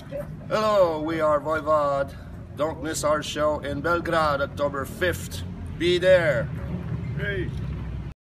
Hello, we are Voivod. Don't miss our show in Belgrade, October 5th. Be there. Hey.